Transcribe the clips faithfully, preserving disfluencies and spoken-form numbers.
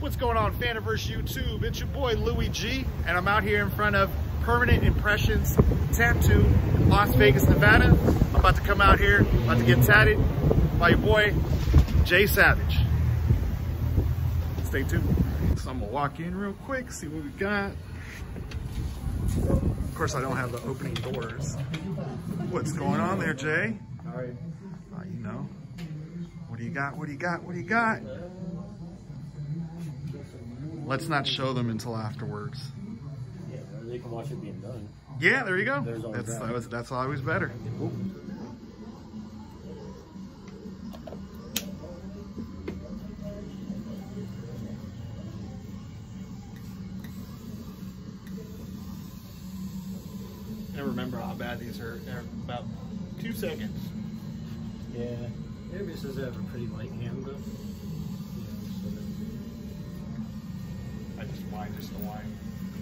What's going on, Faniverse YouTube? It's your boy Louis G, and I'm out here in front of Permanent Impressions Tattoo in Las Vegas, Nevada. I'm about to come out here, about to get tatted by your boy Jay Savage. Stay tuned. So I'm gonna walk in real quick, see what we got. Of course, I don't have the opening doors. What's going on there, Jay? All right. Uh, you know. What do you got? What do you got? What do you got? Let's not show them until afterwards. Yeah, they can watch it being done. Yeah, there you go. There's always That's that. that was, that's always better. And remember how bad these are. They're about two seconds. Yeah. Everybody says they have a pretty light hand, though. I just whine just to whine.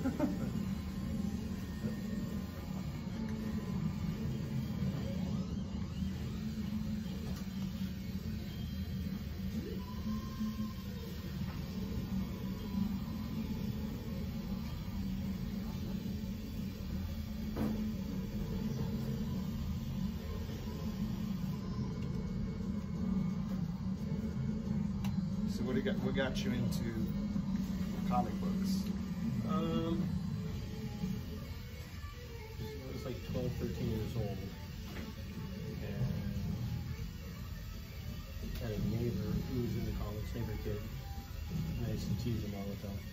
So what do you got? What got you into comic books? Um, I was like twelve, thirteen years old, and I had a neighbor who was into comics, neighbor kid, and I used to tease him all the time.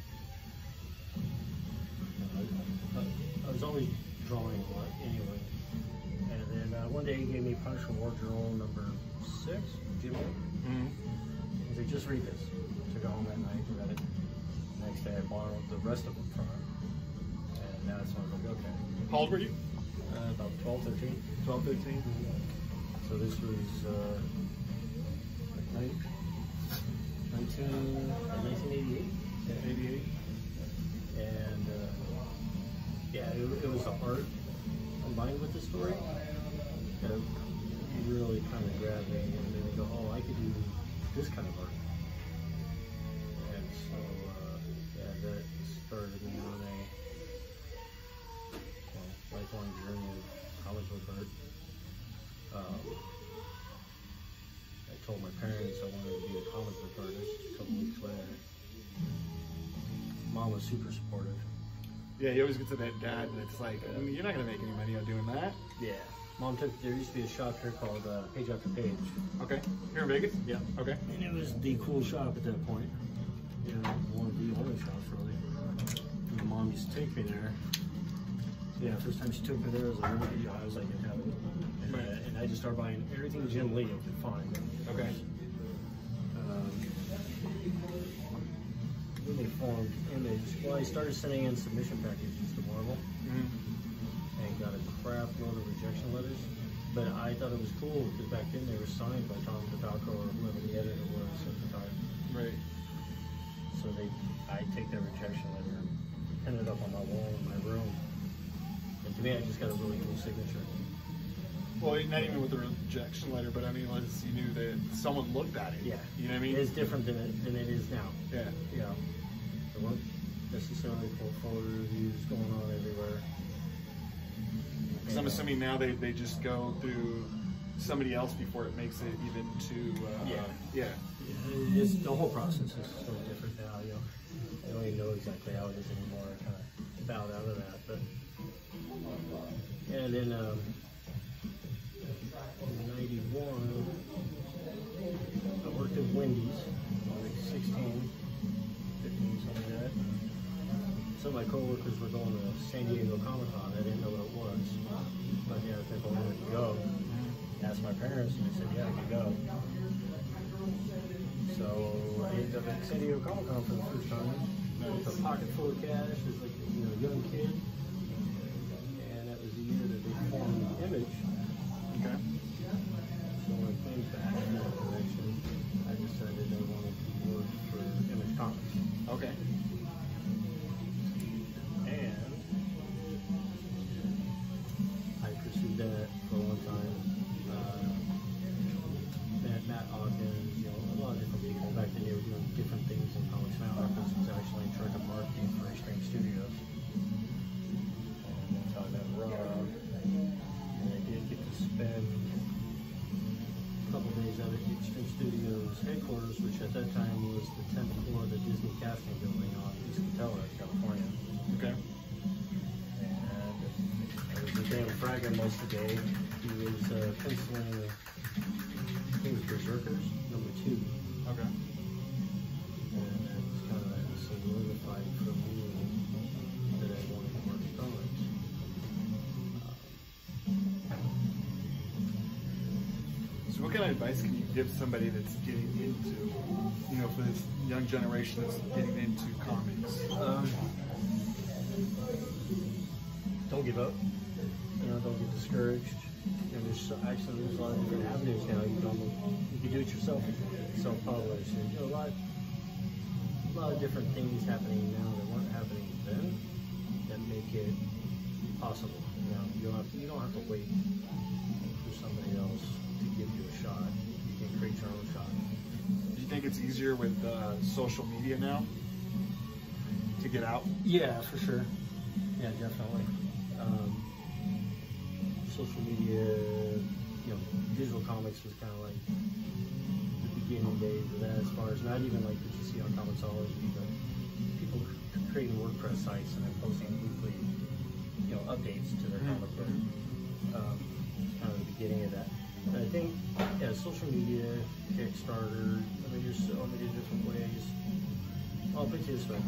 Uh, I, I was always drawing a lot anyway, and then uh, one day he gave me Punisher War Journal number six, Jim. Mm-hmm. He said, just read this. Took it home that night, read it. Next day I borrowed the rest of them from him. And that's when I was like, okay. How old were you? Uh, about twelve, thirteen. twelve, thirteen? So this was uh, like nineteen, nineteen eighty-eight. Yeah, eighty-eight. And uh, yeah, it, it was the art combined with the story that really kind of grabbed me and made me go, oh, I could do this kind of art. And so, uh, yeah, that started me on a well, lifelong journey of comic book art. Um, I told my parents I wanted to be a comic book artist a couple weeks later. Mom was super supportive. Yeah, you always get to that dad that's like, I mean, you're not going to make any money on doing that. Yeah. Mom took, there used to be a shop here called uh, Page After Page. Okay. Here in Vegas? Yeah. Okay. And it was the cool shop at that point. You know, one of the only shops really. And my mom used to take me there. Yeah, first time she took me there, I was like, you know, I was like in heaven. And, Right. uh, and I just started buying everything Jim Lee I could find. Okay. Um, when they formed Image, well, I started sending in submission packages to Marvel. Mm-hmm. And got a crap load of rejection letters. But I thought it was cool because back then they were signed by Tom Patako or whoever the editor was at the time. Right. So they, I take that rejection letter and pin it up on my wall in my room. And to me, I just got a really cool signature. Well, not even with the rejection letter, but I mean, let's, you knew that someone looked at it. Yeah. You know what I mean? It's different than it, than it is now. Yeah. You know, there weren't necessarily portfolio reviews going on everywhere. Because I'm assuming now they, they just go through somebody else before it makes it even to, uh, Yeah. yeah. Yeah, it's, the whole process is so different now, you know. I don't even know exactly how it is anymore. I kind of bowed out of that, but and then um, in ninety-one, I worked at Wendy's, like sixteen, fifteen, something like that. Some of my coworkers were going to San Diego Comic Con. I didn't know what it was, but yeah, if I wanted to go, asked my parents, and they said, yeah, I could go. So I ended up at San Diego Comic Con for the first time with a pocket full of cash as like you know young kid, and that was the year that they formed Image. Okay. So when I came back in that direction, I decided I wanted to work for Image Comics. Okay. And I pursued that for a long time. Uh, Matt, Matt Hawkins, you know, a lot of different people back then. They were doing different things in comics now. was actually in charge of marketing for Extreme Studios. And that's how I met Rob. And I did get to spend a couple days out at Extreme Studios headquarters, which at that time was the tenth floor of the Disney casting building on East Catella, California. Okay. And I was with Dan Fraga most of the day. He was uh, penciling, I think it was Berserkers, number two. Okay. And that's kind of solidified for me that I wanted to work in comics. So what kind of advice can you give somebody that's getting into, you know, for this young generation that's getting into comics? Um, don't give up. You know, don't get discouraged. And there's so, actually there's a lot of different avenues now. You can almost, you can do it yourself, self-publish, and you know, a lot, a lot of different things happening now that weren't happening then that make it possible. You know, you don't have to, you don't have to wait for somebody else to give you a shot. You can create your own shot. Do you think it's easier with uh, social media now to get out? Yeah, for sure. Yeah, definitely. Um, social media, you know, digital comics was kind of like the beginning days of that, as far as not even like what you see on Comixology, but people creating WordPress sites and then posting weekly, you know, updates to their comic book. Um, kind of the beginning of that. And I think, yeah, social media, Kickstarter, I mean, there's so many different ways. I'll put it this way.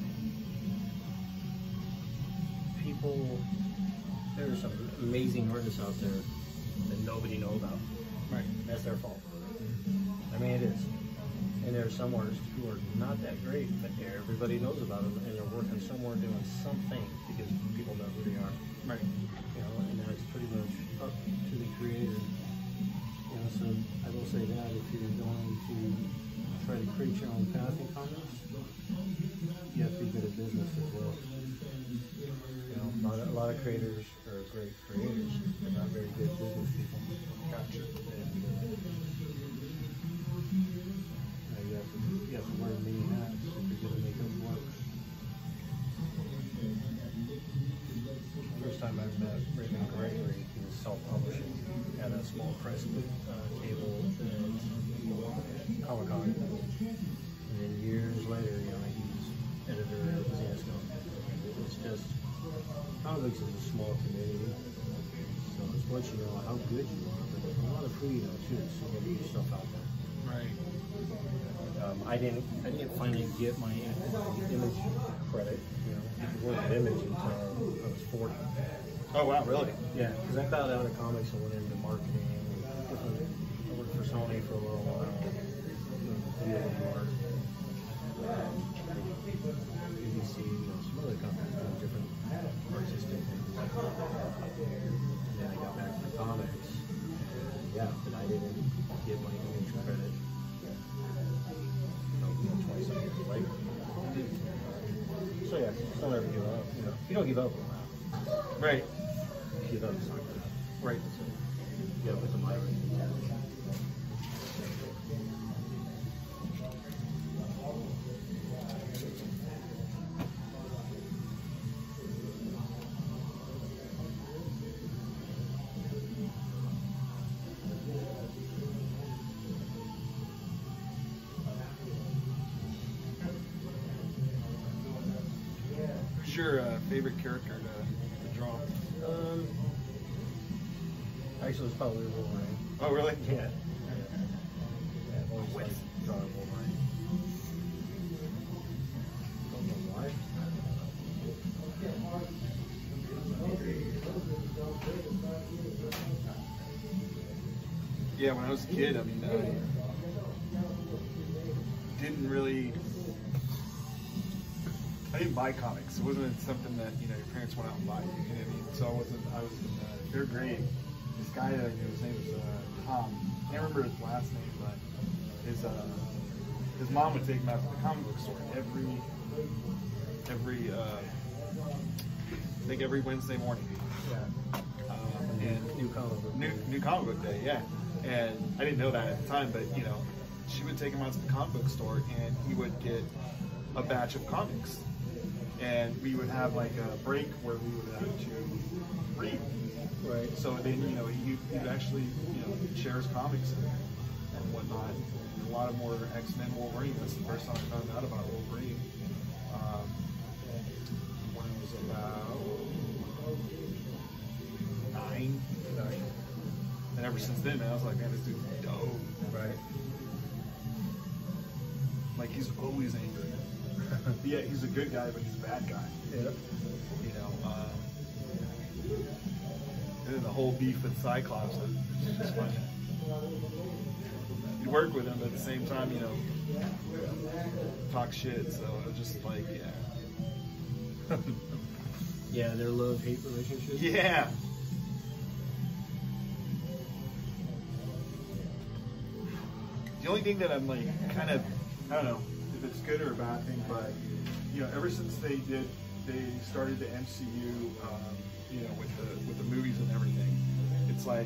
People, there are some amazing artists out there that nobody knows about. Right. That's their fault. I mean, it is. And there are some artists who are not that great, but everybody knows about them, and they're working somewhere doing something because people know who they are. Right. You know, and that's pretty much up to the creator. You know, so I will say that if you're going to try to create your own path in comics, you have to be good at business as well. You know, a lot of, a lot of creators are great creators, but not very good business people. Gotcha. And, uh, you have to, you have to wear many hats if you're going to make them work. First time I met Raymond Gregory, he was self-publishing at a small press uh, table at Comic-Con. And then years later, you know, he's editor of Zansco. It's just, comics is a small community, so it's what you know, how good you are, but a lot of who you know too, so you gotta get yourself out there. Right. Um, I didn't, I didn't finally get my image credit, you know, work with image until I was forty. Oh wow, really? Yeah, because I bowed out of comics and went into marketing. And different, I worked for Sony for a little while, doing more B B C, you know, some other companies doing different artistic things. And then I got back to comics. Yeah, but I didn't get my image credit. twenty-seven years later. So yeah, don't ever give up. You know, if you don't give up, Right. give up something. Right. So, yeah, with the migrant. Who's your uh, favorite character to, to draw? Um, actually, it's probably Wolverine. Oh, really? Yeah. Yeah, yeah I've always liked drawing Wolverine. Don't know why. Yeah, when I was a kid, I mean, I didn't really, I didn't buy comics. It wasn't something that, you know, your parents went out and buy. You know what I mean? So I wasn't, I was in uh, third grade. This guy that I knew, his name was uh, Tom. I can't remember his last name, but his, uh, his mom would take him out to the comic book store every, every, uh, I think every Wednesday morning. Yeah. Um, and New comic book. New, new comic book day, yeah. And I didn't know that at the time, but you know, she would take him out to the comic book store and he would get a batch of comics, and we would have like a break where we would have to read. Right. So then, you know, you you'd actually, you know, share his comics and, and whatnot. A lot of more X-Men Wolverine. That's the first time I found out about Wolverine. Um, when I was about nine. nine. And ever since then, man, I was like, man, this dude's dope. Right. Like, he's always angry. Yeah, he's a good guy, but he's a bad guy. Yeah. You know, um, and then the whole beef with Cyclops, it's just funny. You work with him, but at the same time, you know, talk shit, so it was just like, yeah. Yeah, their love-hate relationship. Yeah. The only thing that I'm like kind of, I don't know if it's good or a bad thing, but you know, ever since they did, they started the M C U, um, you know, with the with the movies and everything, it's like,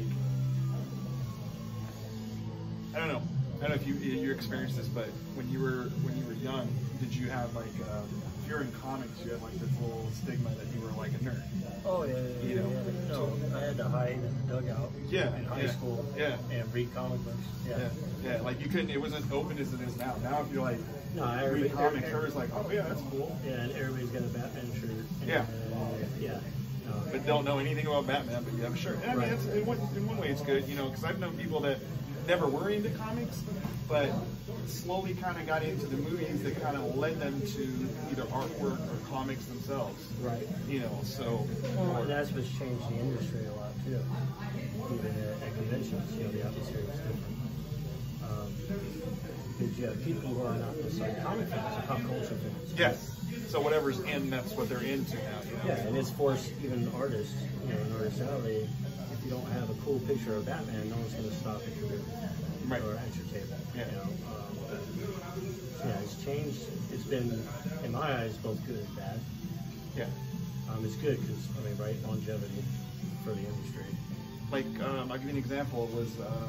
I don't know, I don't know if you you experienced this, but when you were when you were young, did you have like, um, if you're in comics, you had like this little stigma that you were like a nerd? Oh yeah, yeah, You know, yeah. No, I had to hide in the dugout. Yeah, in high yeah, school. yeah. And read comic books. Yeah. Yeah, yeah, like you couldn't, it wasn't open as it is now. Now if you're like, No, read everybody- comics, everybody's like, oh yeah, that's cool. Yeah, and everybody's got a Batman shirt. And, Yeah. Uh, yeah. No. But don't know anything about Batman, but you have a shirt. And I mean, Right. it's, in, one, in one way it's good, you know, because I've known people that never were into comics, but slowly kind of got into the movies that kind of led them to either artwork or comics themselves. Right. You know, so. Well, and that's what's changed the industry a lot too. Even at, at conventions, you know, the atmosphere is different. Um, because you have people who are not necessarily comic fans, or pop culture fans. Yes. So whatever's in, that's what they're into now. You know? Yeah, and it's forced even artists, you know, an artist now, they, if you don't have a cool picture of Batman, no one's going to stop at your booth Right. or at your table. Yeah. You know, um, yeah, it's changed. It's been, in my eyes, both good and bad. Yeah. Um, it's good because, I mean, right, longevity for the industry. Like, um, I'll give you an example. It was uh,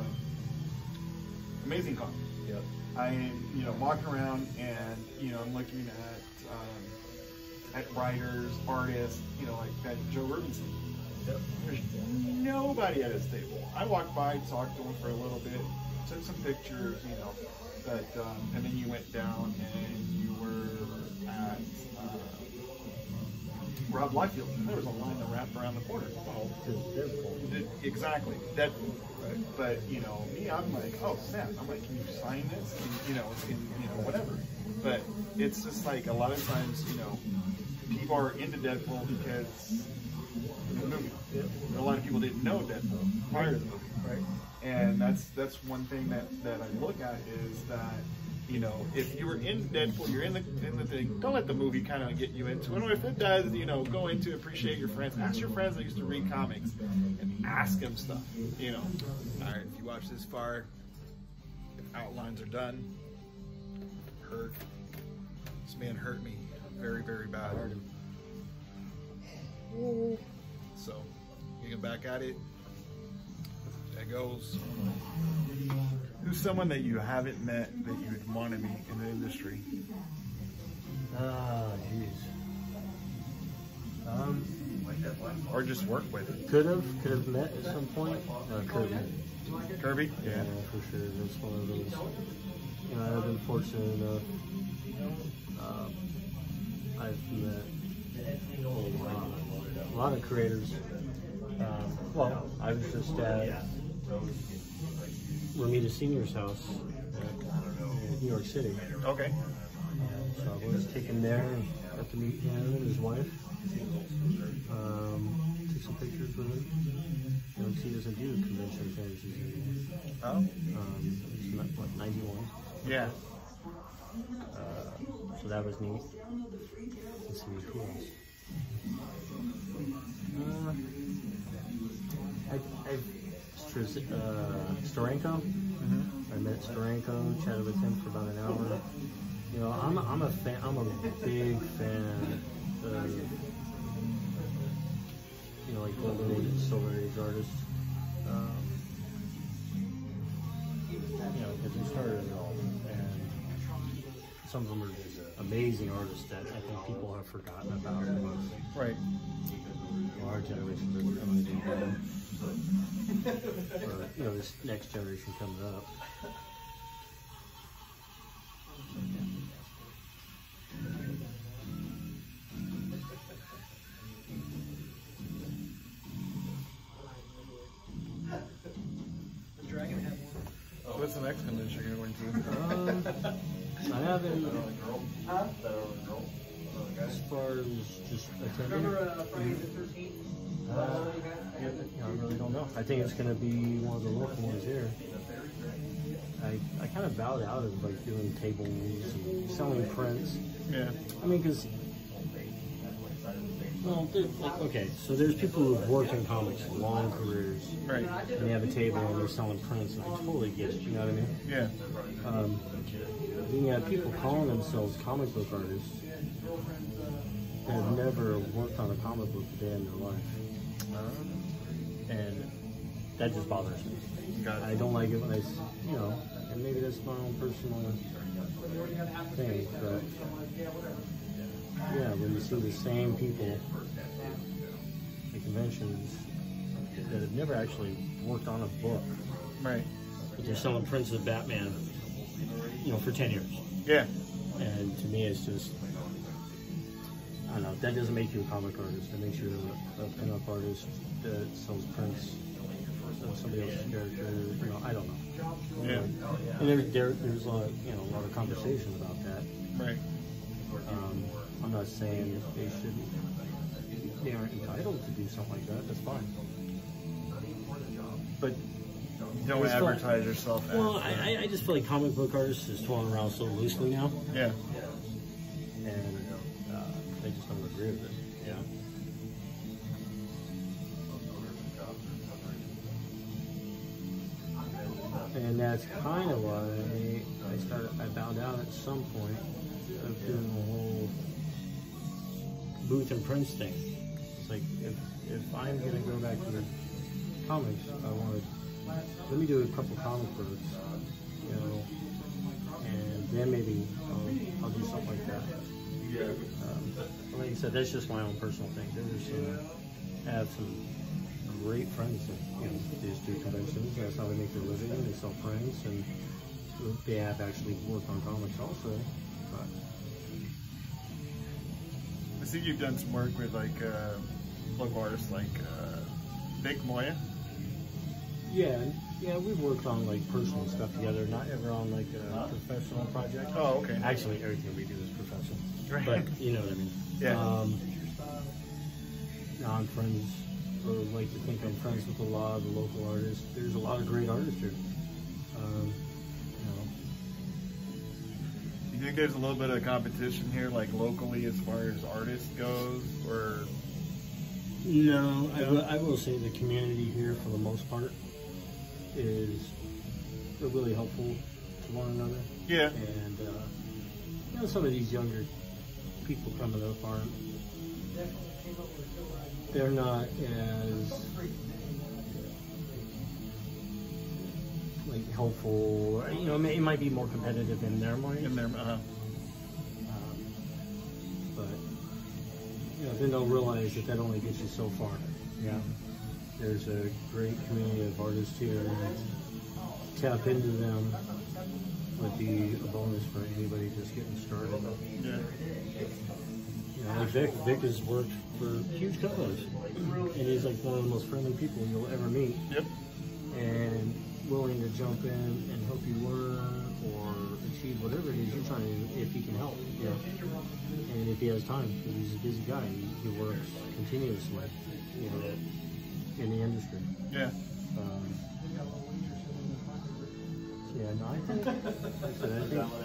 Amazing Con. Yep. I'm, you know, walking around and, you know, I'm looking at um, at writers, artists, you know, like that Joe Rubinson. Yep. There's nobody at his table. I walked by, talked to him for a little bit, took some pictures, you know, but um, and then you went down and you were at uh, Rob Liefeld. There was a line that wrapped around the corner. Oh, because Deadpool. Did- Exactly. That, but you know, me, I'm like, oh snap! I'm like, can you sign this? Can, you know, can, you know, whatever. But it's just like a lot of times, you know, people are into Deadpool because of the movie. Yep. And a lot of people didn't know Deadpool prior to the movie. Right. And that's that's one thing that that I look at is that, you know, if you were in Deadpool, you're in the in the thing. Don't let the movie kind of get you into it. Or if it does, you know, go into appreciate your friends. Ask your friends that used to read comics, and ask them stuff. You know. All right, if you watch this far, if outlines are done, hurt. This man hurt me very very bad. So, you get back at it. There goes. Who's someone that you haven't met that you would want to meet in the industry? Ah, jeez. Um, Or just work with? could have, could have met at some point. Uh, Kirby. Kirby? Yeah, for sure. That's one of those. You know, I've been fortunate enough. Um, I've met a lot, a lot of creators. Um, well, I was just at Ramita Senior's house in New York City. Okay. So I was taken there and got to meet him and his wife. Um, took some pictures with him. You know, he doesn't do convention things anymore. Oh? Um, he's not, what, ninety-one? Yeah. Uh, so that was neat. Let's see, who else? Uh, I, I, Str- uh, Steranko. Mm-hmm. I met Steranko, chatted with him for about an hour. You know, I'm a, I'm a fan. I'm a big fan of, you know, like Golden Age and Silver Age artists. Um, you know, because they started it all, and some of them are just, uh, amazing artists that I think people have forgotten about. Right. Well, our generation doesn't have anything better. Or, you know, this next generation coming up. What's the next convention you're going to? Um, I haven't, as far as just attending, uh, yeah, you know, I really don't know. I think it's going to be one of the local ones here. I, I kind of bowed out of like doing tables and selling prints. Yeah. I mean, because, well, like, okay, so there's people who've worked in comics long careers. Right. And they have a table and they're selling prints, and I totally get it, you know what I mean? Yeah. Um, then you have people calling themselves comic book artists that have never worked on a comic book a day in their life. And that just bothers me. Got it. I don't like it when I, s- you know, and maybe that's my own personal thing, but yeah, when you see the same people at conventions that have never actually worked on a book, Right. but they're selling prints of Batman, you know, for ten years. Yeah. And to me, it's just, I don't know, that doesn't make you a comic artist. That makes you a, a pin-up artist that sells prints of somebody else's character. You know, I don't know. Yeah. And there, there, there's a lot, you know, a lot of conversation about that. Right. Um, I'm not saying they shouldn't, they aren't entitled to do something like that. That's fine. But Don't It's advertise fun. yourself. well, as, uh, I, I just feel like comic book artists is thrown around so loosely now, Yeah. and uh, I just don't agree with it. Yeah. And that's kind of why I started. I bowed out at some point of doing the whole booth and prints thing. It's like if if I'm gonna go back to the comics, I want to let me do a couple comic books, you know, and then maybe I'll, I'll do something like that. Um, but like I said, that's just my own personal thing. There's some, I have some great friends that, you know, they just do conventions. That's how they make their living. They sell prints, and they have actually worked on comics also. But I see you've done some work with like uh, local artists like uh, Vic Moya. yeah, yeah, we've worked on like personal stuff together, not ever on like a professional project. Oh, okay. Actually, everything we do is professional. Right. But you know what I mean. Yeah. Um, now I'm friends, or like to think I'm friends with a lot of the local artists. There's a lot of great artists here. Um, you know, You think there's a little bit of competition here, like locally, as far as artists goes, or no, I will, I will say the community here, for the most part, is they're really helpful to one another. yeah, And uh, you know, some of these younger people coming up aren't, they're not as like helpful. Or, you know, it, may, it might be more competitive in their minds. in there? Uh, Um, but you know, then they'll realize that that only gets you so far. Yeah, there's a great community of artists here, and tap into them would be a bonus for anybody just getting started. yeah, You know, like Vic, Vic has worked for huge companies, and he's like one of the most friendly people you'll ever meet, yep, and willing to jump in and help you learn or achieve whatever it is you're trying to do, if he can help. Yeah. And if he has time, because he's a busy guy, he, he works continuously, you know, in the industry. yeah. Um, so yeah, no, I think, like I said, I think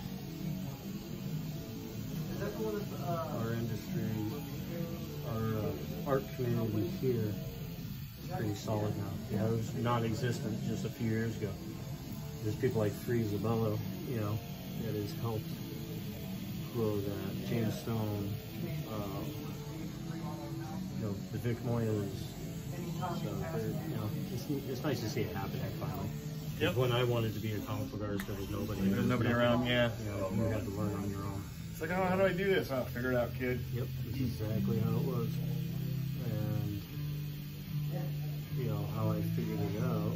our industry, our uh, art community here is pretty solid now. You know, it was non-existent just a few years ago. There's people like Free Zabello, you know, that has helped grow that. James Stone, uh, you know, the Vic Moyas. So, they're, you know, it's, it's nice to see it happening finally. Yep. When I wanted to be a comic book artist, there was nobody. There's nobody around, yeah. You know, you had to learn on your own. It's like, oh, how do I do this? Oh, figure it out, kid. Yep, that's exactly how it was. And, you know, how I figured it out.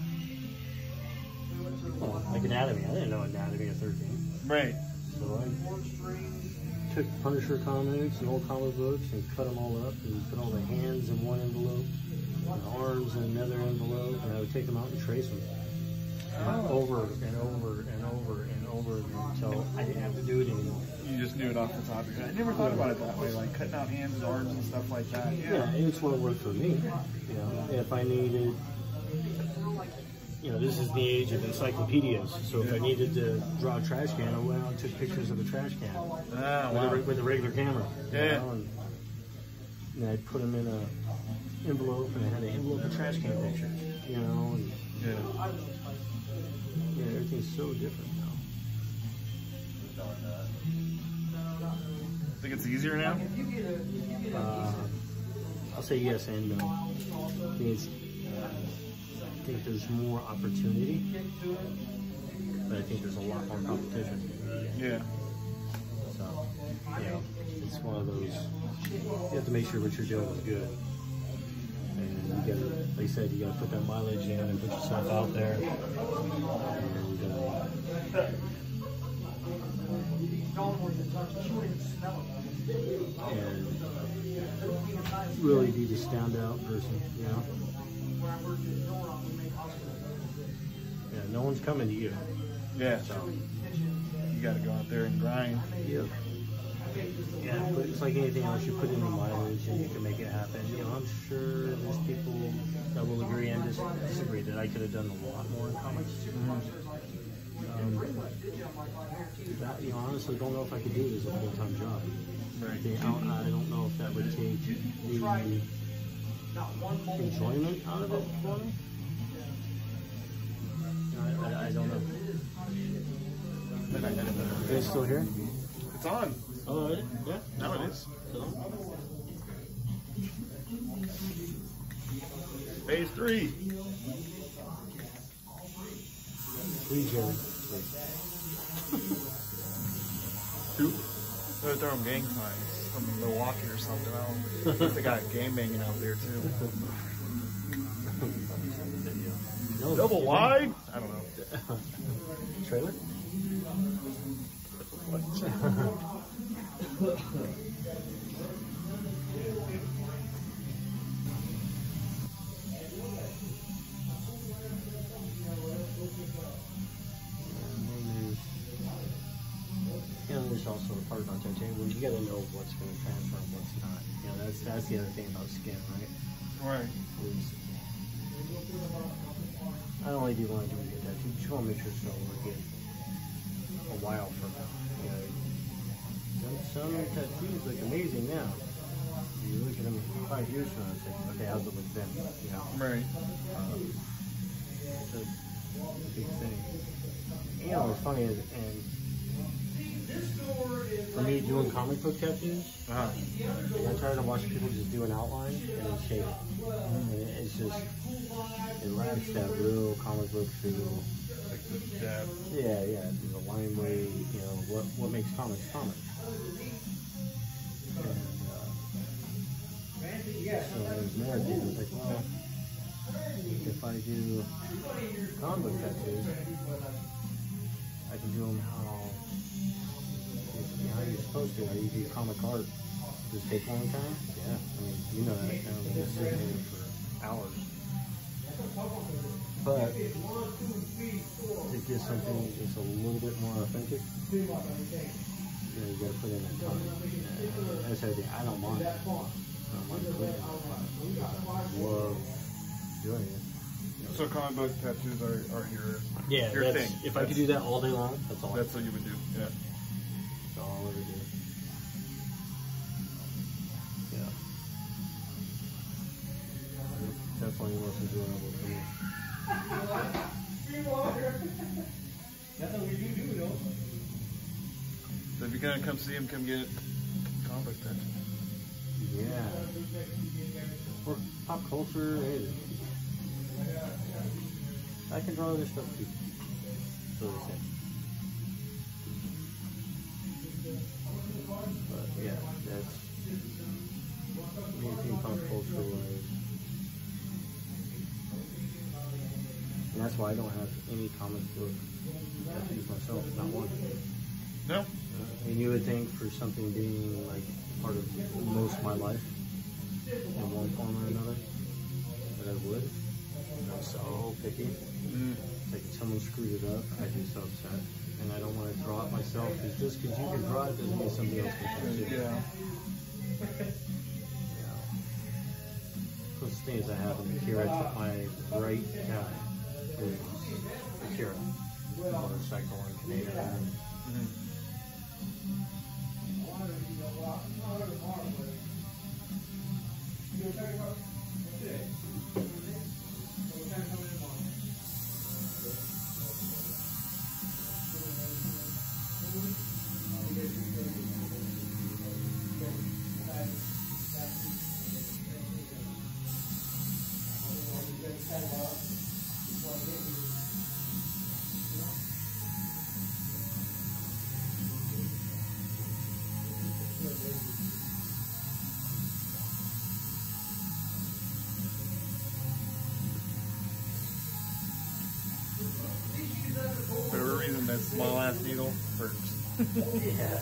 Well, like anatomy. I didn't know anatomy at thirteen. Right. So I took Punisher comics and old comic books and cut them all up and put all the hands in one envelope, and the arms in another envelope, and I would take them out and trace them. Oh. Over and over and over and over until I didn't have to do it anymore. You just knew it off the top of your head. I never thought about it that way, like cutting out hands and arms and stuff like that. Yeah, Yeah, and it's what worked for me. You know, if I needed, you know, this is the age of encyclopedias. So if I needed to draw a trash can, I went out and took pictures of a trash can Ah, with, wow. a, with a regular camera. you Yeah. know, and, and I'd put them in a envelope, and I had an envelope of trash can pictures. You know, and Yeah. yeah, everything's so different now. Think it's easier now? Uh, I'll say yes and no. I think, it's, I think there's more opportunity, but I think there's a lot more competition. Yeah. So, you know, it's one of those, you have to make sure what you're doing is good. And you gotta, like I said, you gotta put that mileage in and put yourself out there. And, uh, and really be the standout person, you know? Yeah, no one's coming to you. Yeah. So, You gotta go out there and grind. yeah. Yeah, but it's like anything else, you put in the mileage and you can make it happen. You know, I'm sure there's people that will agree and dis- disagree that I could have done a lot more in comics. Um, that, you know, honestly, don't know if I could do it as a full-time job. Right. I don't, I don't know if that would take the enjoyment out of it for me. I, I, I don't know. You guys still here? It's on. Oh, is it? Yeah. Now it is. Phase three. Three, Jerry. Two. They're throwing gang signs from Milwaukee or something. I don't know. They got game banging out there too. No, Double you wide? I don't know. didn't- Trailer? You know, there's also a part about titanium. You gotta know what's going to transfer and what's not. You know, that's that's the other thing about skin, right? Right. Is I don't only do want to do a good tattoo, you just want to make sure it's going to work good a while from now. You know, some, some tattoos look amazing now. You look at them five years from now and say, okay, how's it look then? You know, Right. um, it's a big thing. You know, what's funny is, and for me, doing comic book tattoos, Uh-huh. I'm tired of watching people just do an outline and then shade it. And it's just, it lacks that real comic book feel. Like the dab. Yeah, yeah, the line way, you know, what what makes comics comics. And, uh, so I was married, I was like, well, if I do comic book tattoos, I can do them how, how you're supposed to, how you do comic art. Does it take a long time? Yeah, I mean, you know that, kind of just sitting there for hours. But to get something that's a little bit more authentic, you know, you gotta put in that time. And that's the thing. I don't mind. I don't mind putting in that time. I love doing it. So comic book tattoos are, are your, Yeah, your that's, thing. if that's, I could do that all day long, that's all. That's what you would do. Yeah. That's all I would do. Yeah. Definitely most enjoyable for me. That's what we do do, though. So if you're gonna come see him, come get comic book tattoos. Yeah. Or pop culture, anything. I can draw other stuff too. So they say. yeah, that's anything pop culture wise. And that's why I don't have any comic book tattoos myself, not one. No? And you would think for something being like part of most of my life in one form or another that I would. And I'm so picky. Mm. Like if someone screwed it up, I'd be so upset. And I don't want to draw it myself because just because you can draw it doesn't mean somebody else can touch it. Yeah. Yeah. Closest things I have in Akira, I took my right guy is Akira, motorcycle and Canadian. Mm. For whatever reason, that small ass needle hurts. Yeah.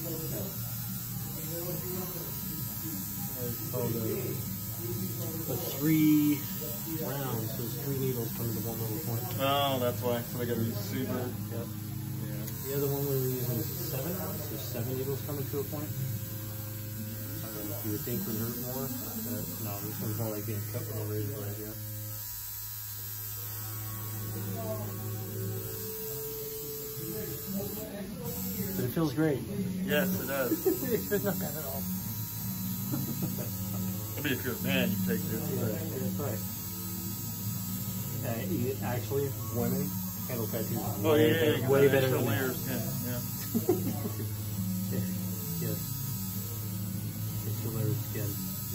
It's called a, a three rounds, so it's three needles coming to one little point. Oh, that's why. So they gotta be super. Yep. Yeah. The other one we were using is seven rounds, so seven needles coming to a point. Um, you would think would hurt more, but no, this one's more like being cut with a razor blade, yeah. But it feels great. Yes, it does. It's not bad at all. I mean, if you're a man, you take this. Yeah, right. Uh, you- actually, women handle tattoos Oh, way, yeah, yeah, better- yeah, way the better extra than men. layers. Yeah, yeah. Yeah, yes. Extra layer of skin.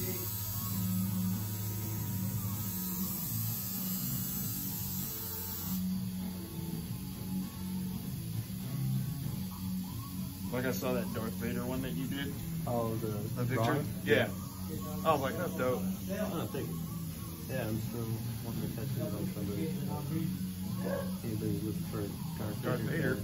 Like I saw that Darth Vader one that you did. Oh, the, The picture? drawing? Yeah. I was like, that's dope. Oh, thank you. Yeah, I'm still wanting to tattoo on somebody. Anybody looking for a Darth, Darth Vader.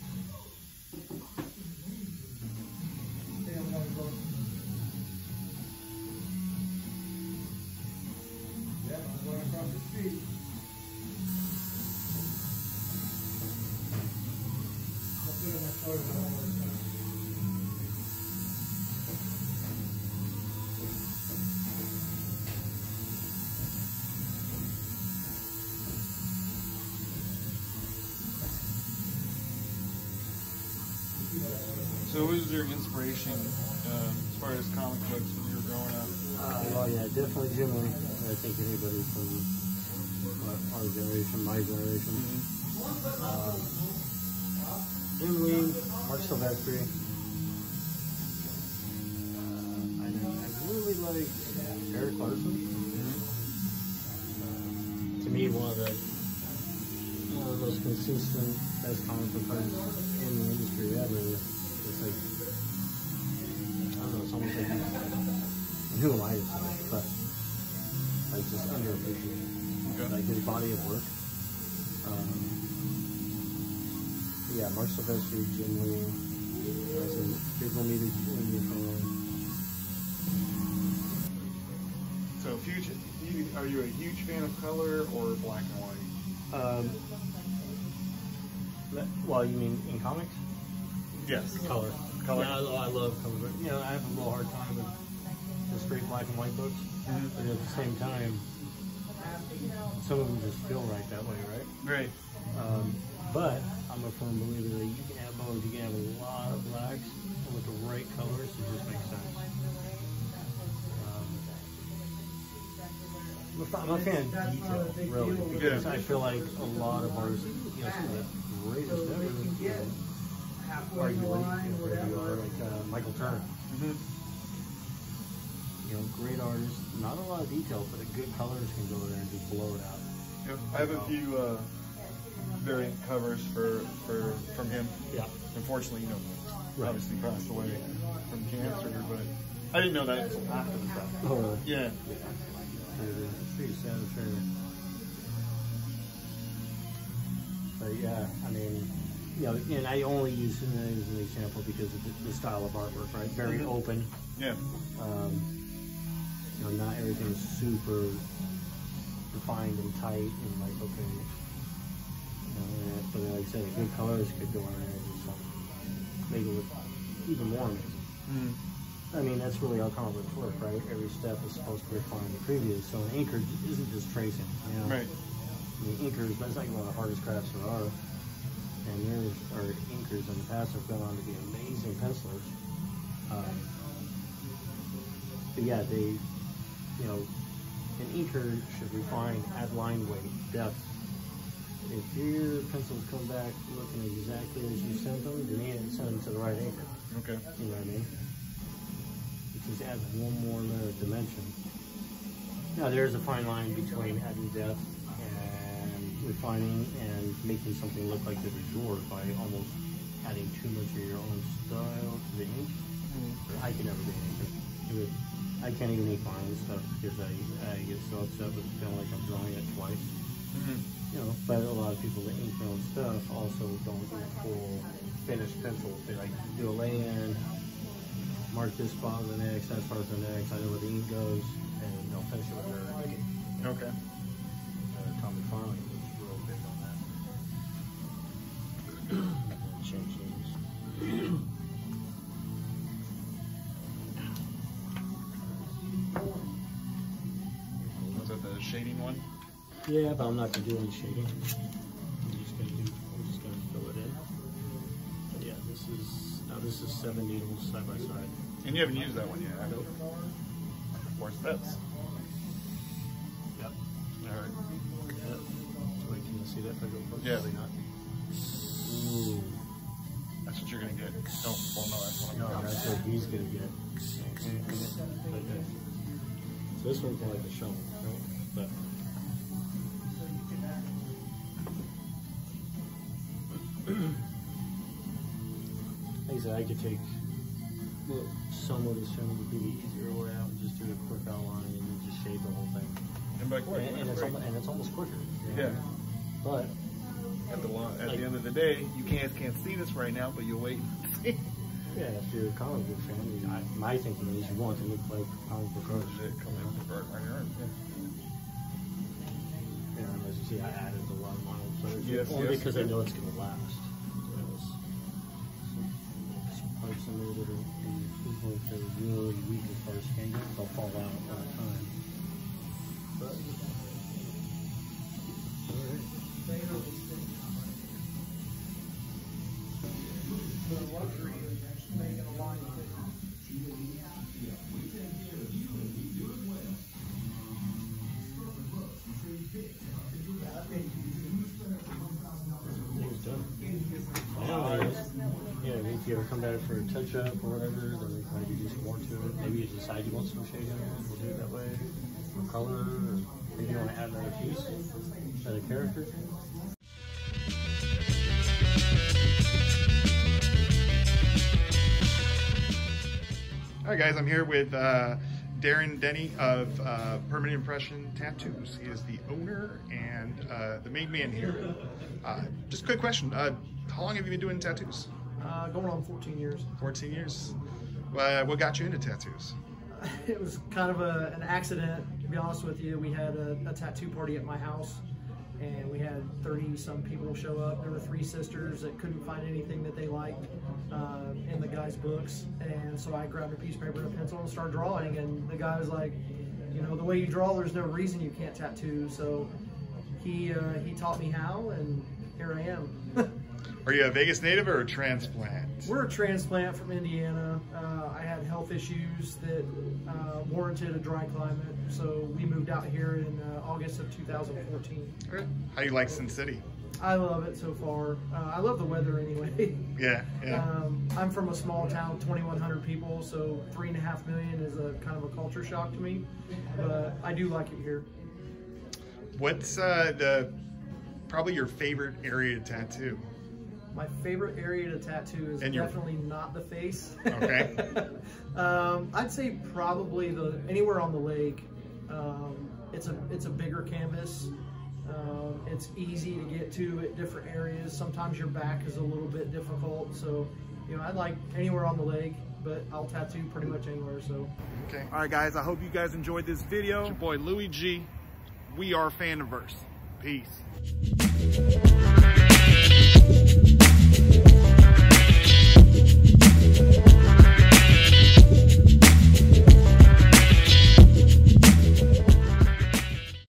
So what was your inspiration um, as far as comic books when you were growing up? Uh, well, yeah, definitely Jim Lee. I think anybody from what, our generation, my generation. Mm-hmm. Um, Jim Lee, Mark Silvestri. Uh, I, I really like Eric Larson. To me, one of the one of the most consistent best comic book artists in the industry ever. It's like, I don't know, it's almost like, and who am I to say, but like just underappreciated. Okay. Like his body of work. Um, yeah, Mark Silvestri, Jim Lee, I said, people needed in your phone. So, huge, you, are you a huge fan of color or black and white? Um, well, you mean in comics? Yes. Color. Color. Yeah, I, I love color. But, you know, I have a little hard time with the straight black and white books. Mm-hmm. But at the same time, some of them just feel right that way, right? Right. Um, but I'm a firm believer that you can have both. You can have a lot of blacks with the right colors. It just makes sense. Um, I'm a- I'm a fan of detail, really, because Yeah. I feel like a lot of artists, you know, some of the greatest ever, you know, arguably, you know, wherever you are, like uh, Michael Turner. Mm-hmm. You know, great artist, not a lot of detail, but a good colors can go there and just blow it out. Yep. I have a few uh, variant covers for, for from him. Yeah. Unfortunately, you know, Right. obviously passed away from cancer, but I didn't know that until after the fact. Oh, really? Yeah. It's pretty sad affair. But yeah, I mean, you know, and I only use it as an example because of the, the style of artwork, right? Very Mm-hmm. open. Yeah. Um, you know, not everything's super defined and tight and like, okay. You know, but like I said, good colors could go on there and just like, make it look even more amazing. Mm. I mean, that's really how comic books work, right? Every step is supposed to refine the previous. So an inker isn't just tracing, you know? Right. I mean, inkers, that's like one of the hardest crafts there are. And there are inkers in the past have gone on to be amazing pencilers. Um, but yeah, they, you know, an inker should refine, add line weight, depth. If your pencils come back looking exactly as you sent them, then you didn't send them to the right inker. Okay. You know what I mean? It just adds one more layer of dimension. Now there's a fine line between adding depth and refining and making something look like it was yours by almost adding too much of your own style to the ink. Mm-hmm. I can never be an inker. It would, I can't even ink my own stuff because I, I get so upset with feeling like I'm drawing it twice. Mm-hmm. You know, but a lot of people that ink their own stuff also don't do full finished pencils. They like do a lay-in, mark this spot with an X, that spot with an X, I know where the ink goes, and they'll finish it with their inking. Okay. Uh, Tommy Farley was real big on that. Change things. Was that the shading one? Yeah, but I'm not gonna do any shading. I'm just gonna do. I'm just gonna fill it in. But yeah, this is now this is seven needles side by side. And you haven't used that one yet, have you? Four steps. Yep. All right. Yep. Wait, can you see that? If I go close? Yeah. Probably not. Ooh. That's what you're gonna get. Don't. Well, no, that's what I'm No, gonna that's what he's gonna get. Like that. So this one's more like a shovel, right? But like I said, I could take well, some of this film would be the easier way out and just do a quick outline and then just shade the whole thing. And by quick, And, and, it's, almost, and it's almost quicker. You know? Yeah. But At the lo- at Like- the end of the day, you can't can't see this right now, but you'll wait. yeah, if you're a comic book fan, you- I, my thinking is you want to look like comic book Oh art. shit, coming out the burn right here. Yeah, and as you see, I added a lot of mild players. Yes, only yes, because you I did. know it's going to last. There's some, some parts in there that are, even if they're really weak as far as skin goes, they'll fall out over time. But, it's done. Yeah, if you ever come back for a touch-up or whatever, then we can maybe do some more to it. Maybe you decide you want some shading on it, we'll do it that way. Or color, or maybe you want to add another piece, another character. All right, guys, I'm here with uh, Darren Denny of uh, Permanent Impression Tattoos. He is the owner and uh, the main man here. Uh, just a quick question. Uh, how long have you been doing tattoos? Uh, going on fourteen years. fourteen years. Uh, what got you into tattoos? It was kind of a, an accident, to be honest with you. We had a, a tattoo party at my house, and we had thirty some people show up. There were three sisters that couldn't find anything that they liked uh, in the guy's books, and so I grabbed a piece of paper and a pencil and started drawing, and the guy was like, you know, the way you draw, there's no reason you can't tattoo. So he, uh, he taught me how, and here I am. Are you a Vegas native or a transplant? We're a transplant from Indiana. Uh, I had health issues that uh, warranted a dry climate, so we moved out here in uh, August of two thousand fourteen. Okay. How do you like Sin City? I love it so far. Uh, I love the weather anyway. Yeah, yeah. Um, I'm from a small town, twenty-one hundred people, so three and a half million is a kind of a culture shock to me, but I do like it here. What's uh, the probably your favorite area to tattoo? My favorite area to tattoo is And your- definitely not the face. Okay. um, I'd say probably the anywhere on the leg. Um, it's a it's a bigger canvas. Um, it's easy to get to at different areas. Sometimes your back is a little bit difficult, so you know I'd like anywhere on the leg, but I'll tattoo pretty much anywhere. So. Okay. All right, guys. I hope you guys enjoyed this video. It's your boy Louis G. We are Faniverse. Peace.